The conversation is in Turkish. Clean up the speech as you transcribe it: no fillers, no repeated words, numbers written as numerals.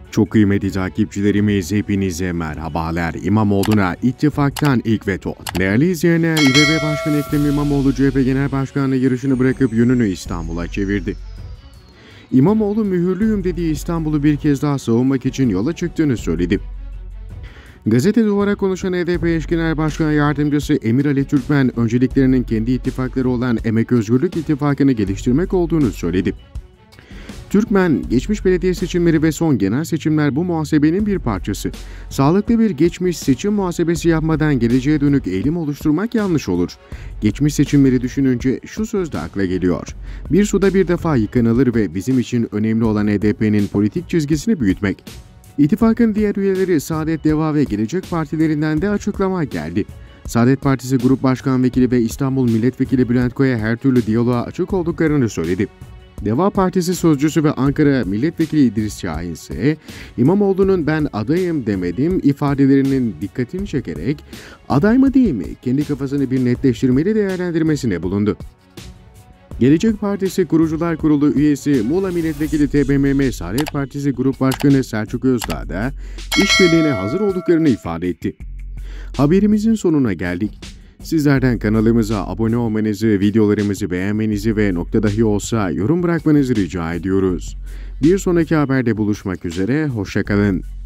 Çok kıymetli takipçilerimiz, hepinize merhabalar. İmamoğlu'na ittifaktan ilk veto. Değerli izleyenler, İBB Başkanı Ekrem İmamoğlu CHP Genel Başkanlığı yarışını bırakıp yönünü İstanbul'a çevirdi. İmamoğlu mühürlüyüm dediği İstanbul'u bir kez daha savunmak için yola çıktığını söyledi. Gazete Duvar'a konuşan HDP eş genel başkan yardımcısı Emir Ali Türkmen, önceliklerinin kendi ittifakları olan Emek Özgürlük İttifakı'nı geliştirmek olduğunu söyledi. Türkmen, geçmiş belediye seçimleri ve son genel seçimler bu muhasebenin bir parçası. Sağlıklı bir geçmiş seçim muhasebesi yapmadan geleceğe dönük eğilim oluşturmak yanlış olur. Geçmiş seçimleri düşününce şu söz de akla geliyor. Bir suda bir defa yıkanılır ve bizim için önemli olan HDP'nin politik çizgisini büyütmek. İttifakın diğer üyeleri Saadet, Deva ve Gelecek Partilerinden de açıklama geldi. Saadet Partisi Grup Başkan Vekili ve İstanbul Milletvekili Bülent Koya her türlü diyaloğa açık olduklarını söyledi. Deva Partisi sözcüsü ve Ankara Milletvekili İdris Şahin ise İmamoğlu'nun ben adayım demedim ifadelerinin dikkatini çekerek aday mı değil mi kendi kafasını bir netleştirmeli değerlendirmesine bulundu. Gelecek Partisi Kurucular Kurulu üyesi Muğla Milletvekili TBMM Saadet Partisi Grup Başkanı Selçuk Özdağ da işbirliğine hazır olduklarını ifade etti. Haberimizin sonuna geldik. Sizlerden kanalımıza abone olmanızı, videolarımızı beğenmenizi ve nokta dahi olsa yorum bırakmanızı rica ediyoruz. Bir sonraki haberde buluşmak üzere, hoşça kalın.